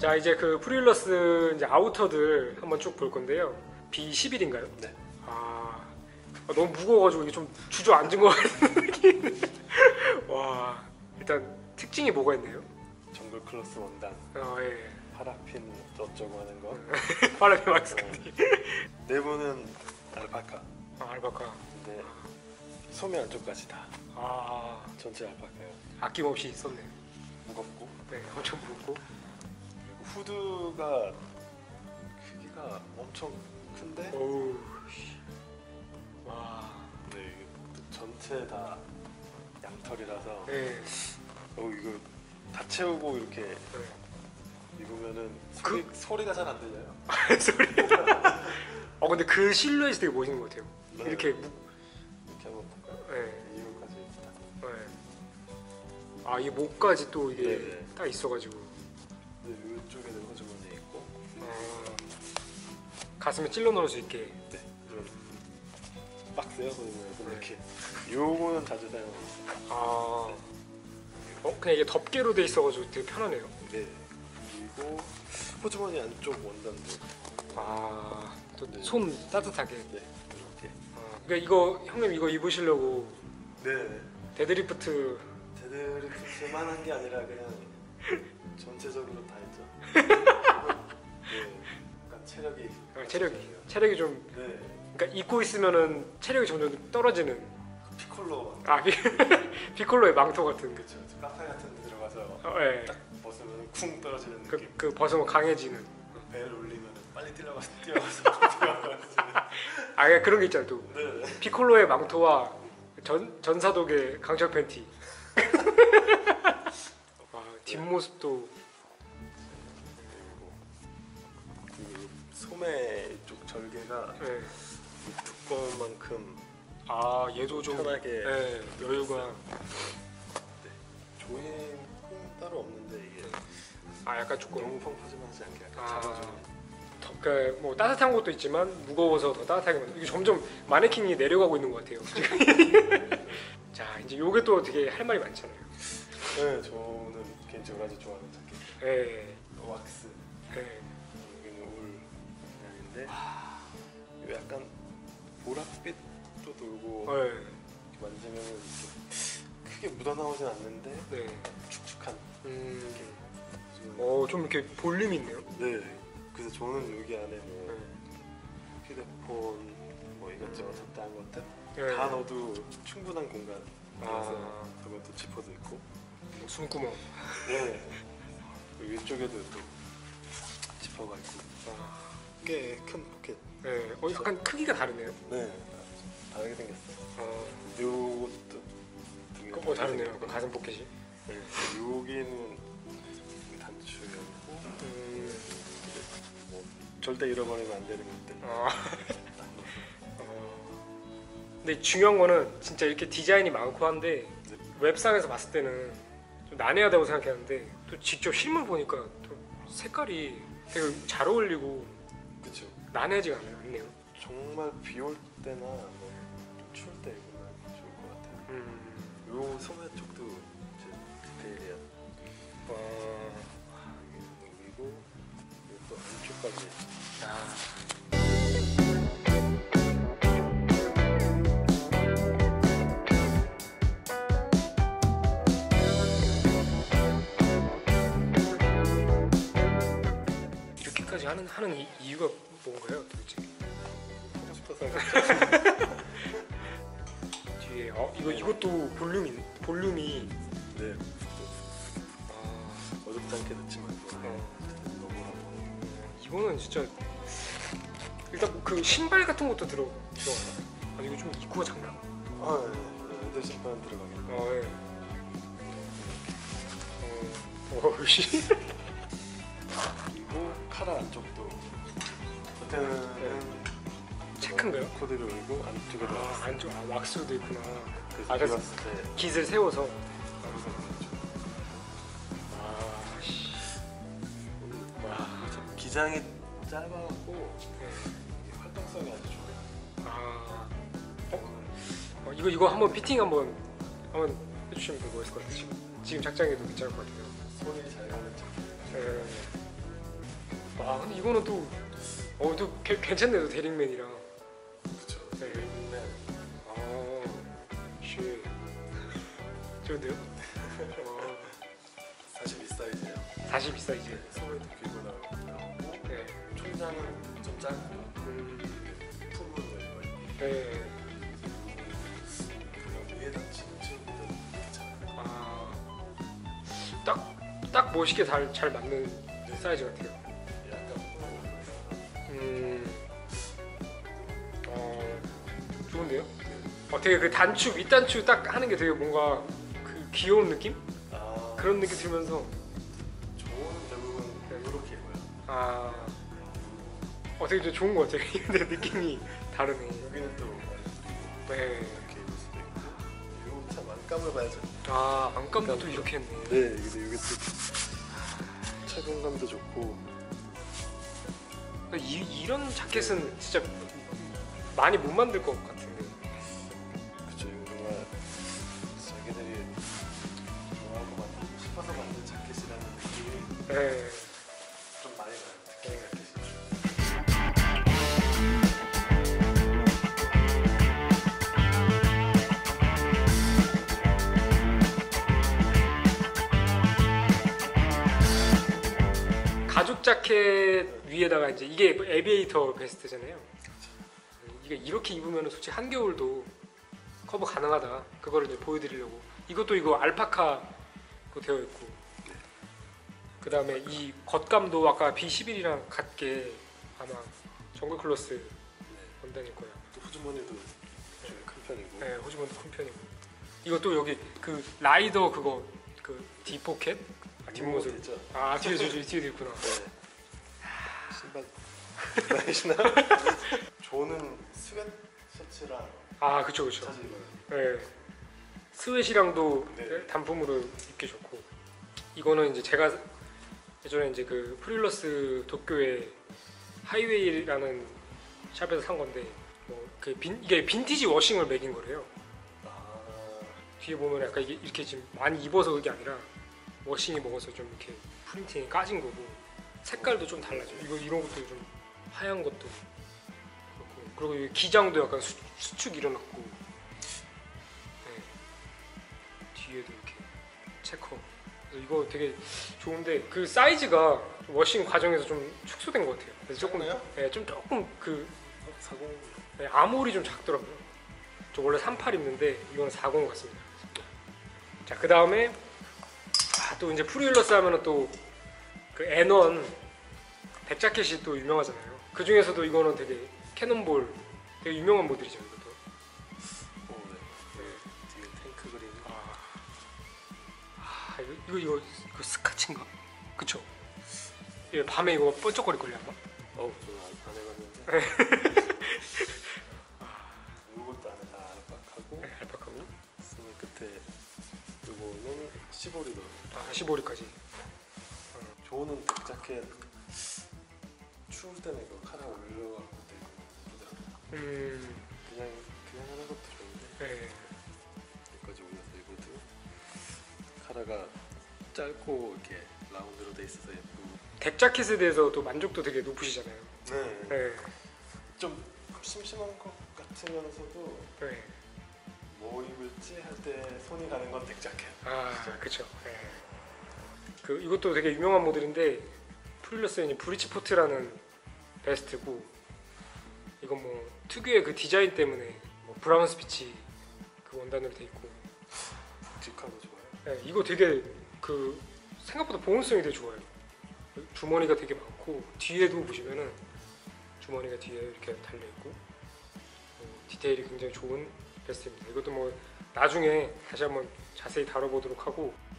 자, 이제 그 프리윌러스 이제 아우터들 한번 쭉 볼 건데요. B11인가요? 네. 너무 무거워가지고 이게 좀 주저앉은 것 같은 느낌. 와, 일단 특징이 뭐가 있나요? 정글 클래스 원단, 예. 파라핀 어쩌고 하는 거. 파라핀 마스크티. 내부는 알파카. 알파카. 근데 소매 안쪽까지 다. 전체 알파카예요. 아낌없이 썼네요. 무겁고. 네, 엄청 무겁고. 그리고 후드가 크기가 엄청 큰데. 오우. 와. 네, 이게 전체 다 양털이라서. 네. 이거 다 채우고 이렇게 네. 입으면은 소리가 잘 안 들려요. 소리. 근데 그 실루엣이 되게 멋있는 것 같아요. 네. 이렇게 이렇게 한번 볼까요? 네. 이거까지 있다. 네. 이 목까지 또 이게 네. 딱 있어가지고. 네, 이쪽에는 호주머니 있고. 가슴에 찔러 넣을 수 있게. 네. 이런 박스요, 보면 이렇게. 요거는 자주 사용하고 있어요. 그냥 이게 덮개로 돼 있어가지고 되게 편하네요. 네. 그리고 호주머니 안쪽 원단도. 또 손 따뜻하게. 네. 이렇게. 그러니까 이거 형님 이거 입으시려고 네. 데드리프트. 데드리프트만 한 게 아니라 그냥 전체적으로 다 했죠. 네. 약간 체력이 좀. 네. 그러니까 입고 있으면은 체력이 점점 떨어지는. 피콜로. 피콜로의 망토 같은. 그렇죠. 카페 같은 데 들어가서 네. 딱 벗으면 쿵 떨어지는 느낌. 그 벗으면 강해지는. 배를 올리면 빨리 뛰어가서 뛰어가서. 그런 게 있잖아 또. 네. 피콜로의 망토와 전사독의 강철 팬티. 뒷모습도. 그리고 소매 쪽 절개가 네. 두꺼운 만큼 얘도 좀 편하게. 네, 여유가. 네. 조임은 따로 없는데 이게 약간 조금. 너무 펑퍼짐하지 않게 약간 잡아주는. 그러니까 뭐 따뜻한 것도 있지만 무거워서 더 따뜻하게 만든. 이게 점점 마네킹이 내려가고 있는 것 같아요. 자, 이제 요게 또 되게 할 말이 많잖아요. 네, 저는 개인적으로 아주 좋아하는 자켓. 네. 왁스. 네. 여기는 울 모양인데 이거 약간 보랏빛도 돌고 네. 이렇게 만지면 이렇게 크게 묻어나오진 않는데 네. 축축한. 좀 이렇게 볼륨이 있네요. 네. 그래서 저는 여기 안에 뭐 네. 휴대폰 뭐 이것저것 잡다한 것들 네. 다 넣어도 충분한 공간이라서 저것도 지퍼도 있고. 뭐 숨구멍. 네. 여기 위쪽에도 또 지퍼가 있고. 꽤 큰 포켓. 네. 약간 크기가 다르네요. 네. 다르게 생겼어요. 요것도 그거 다르네요. 그 가슴 포켓이. 네. 여기는 단추였고 뭐 절대 잃어버리면 안 되는 것들. 근데 중요한 거는 진짜 이렇게 디자인이 많고 한데 네. 웹상에서 봤을 때는 좀 난해하다고 생각했는데 또 직접 실물 보니까 또 색깔이 되게 잘 어울리고 그렇죠. 난해하지가 않네요. 정말 비 올 때나 뭐 추울 때 입으면 좋을 것 같아요. 요 소매 쪽도 제 디테일이야. 그리고 또 안쪽까지. 이렇게까지 하는 이유가 뭔가요, 도대체? 하고 싶어서. 뒤에 이것도 볼륨이. 네. 어둡지 않게 넣지 말고. 너무하고. 이거는 진짜 일단 그 신발 같은 것도 들어가나? 이거 좀 입구가 작나? 네. 애들 신발 들어가겠네. 예. 그리고 카라 안쪽도 겉에는 체크인가요? 코디를 올리고 안쪽에 들어갔어요. 안쪽 왁스도 있구나. 그래서 그래서 입었을 때 깃을 세워서. 기장이 짧아갖고 활동성이 아주 좋아요. 이거 한번 피팅 한번 해주시면 될 것 같아요. 지금 작장에도 괜찮을 것 같아요. 손이 잘 가는 척. 근데 이거는 또 또 괜찮네요. 데릭맨이랑. 그쵸. 네. 네. 쉣. 좋은데요? 42 사이즈예요. 42 사이즈. 소매도 길고 나오고 네. 총장은 좀 짧고 품은 넓고 네. 그냥 위에다 치는 친구도 괜찮아요. 딱 멋있게 잘 맞는 사이즈 같아요. 약간 좋은데요? 되게 그 단추 윗단추 딱 하는 게 되게 뭔가 그 귀여운 느낌? 그런 느낌 들면서 저는 대부분 이렇게 입어요. 되게 좀 좋은 것 같아요. 근데 느낌이 다르네. 여기는 또 네. 이렇게 입을 수도 있고 이거 참 안감을 봐야죠. 안감도 또 이렇게 했네. 네, 근데 이게 또 착용감도 좋고 이런 자켓은 진짜 많이 못 만들 것 같은데. 그쵸. 이거 정말 자기들이 좋아하고 만들고 싶어서 만든 자켓이라는 느낌이 네. 좀 많이 나요. 특히 네. 자켓이. 가죽 자켓 위에다가 이제 이게 에비에이터 베스트잖아요. 이게 이렇게 입으면 솔직히 한겨울도 커버 가능하다. 그거를 이제 보여드리려고. 이거 알파카 되어 있고. 그 다음에 이 겉감도 아까 B11이랑 같게 아마 정글 클로스 원단일 거예요. 또 후주머니도 좀 큰 편이고. 네, 호주머니도 큰 편이고. 이것도 여기 그 라이더 그거 그 D 포켓 뒷모습. 있죠. 뒤에도 있구나. 네. 신발 다니시나? 저는 스웨트 셔츠랑 그쵸. 자주 입어요. 네. 스웨시랑도 네. 단품으로 입기 좋고. 이거는 이제 제가 예전에 이제 그 프릴러스 도쿄의 하이웨이라는 샵에서 산 건데 이게 빈티지 워싱을 매긴 거래요. 뒤에 보면 약간 이게 이렇게 지금 많이 입어서 그게 아니라 워싱이 먹어서 좀 이렇게 프린팅이 까진 거고 색깔도 좀 달라져. 이런 것도 좀 하얀 것도 그렇고 그리고 이 기장도 약간 수축 일어났고 네. 뒤에도 이렇게 체커. 그래서 이거 되게 좋은데 그 사이즈가 워싱 과정에서 좀 축소된 것 같아요. 그래서 조금 조금 그 40. 네, 아몰이 좀 작더라고요. 저 원래 38 입는데 이거는 40 같습니다. 자, 그 다음에 또 이제 프리힐러스 하면은 또 그 N1 백자켓이 또 유명하잖아요. 그 중에서도 이거는 되게 캐논볼 되게 유명한 모델이죠. 이것도. 네. 뒤에 탱크 그림. 이거 스카치인가? 그쵸? 예, 밤에 이거 번쩍거릴 걸요 아마. 저는 안 해봤는데. 이것도 안에 다 알파카고. 네, 알파카고. 소매 끝에 이거는 시보리도. 15리까지. 저는 백자켓 추울 때는 이거 카라 올려갖고 되게 예쁘더라고요. 그냥 하는 것도 좋은데 네. 여기까지 올려서 입어도 카라가 짧고 이렇게 라운드로 돼 있어서 예쁘고. 덱자켓에 대해서 또 만족도 되게 높으시잖아요. 네. 네. 좀 심심한 것 같으면서도 네. 뭐 입을지 할 때 손이 가는 건 백자켓. 그쵸. 네. 이것도 되게 유명한 모델인데 프릴러스의 브리치포트라는 베스트고 이건 뭐 특유의 그 디자인 때문에 뭐 브라운 스피치 그 원단으로 돼 있고 묵직하고 좋아요. 네, 이거 되게 그 생각보다 보온성이 되게 좋아요. 주머니가 되게 많고 뒤에도 보시면은 주머니가 뒤에 이렇게 달려 있고 디테일이 굉장히 좋은 베스트입니다. 이것도 뭐 나중에 다시 한번 자세히 다뤄보도록 하고